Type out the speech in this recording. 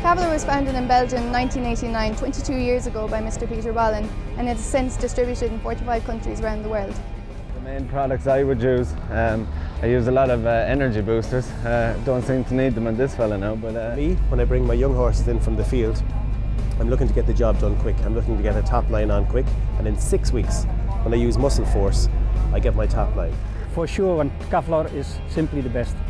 Cavalier was founded in Belgium in 1989, 22 years ago by Mr. Peter Bollin, and it is since distributed in 45 countries around the world. The main products I would use, I use a lot of energy boosters. Don't seem to need them in this fella now, but... Me, when I bring my young horses in from the field, I'm looking to get the job done quick. I'm looking to get a top line on quick, and in 6 weeks, when I use muscle force, I get my top line. For sure, and Cavalier is simply the best.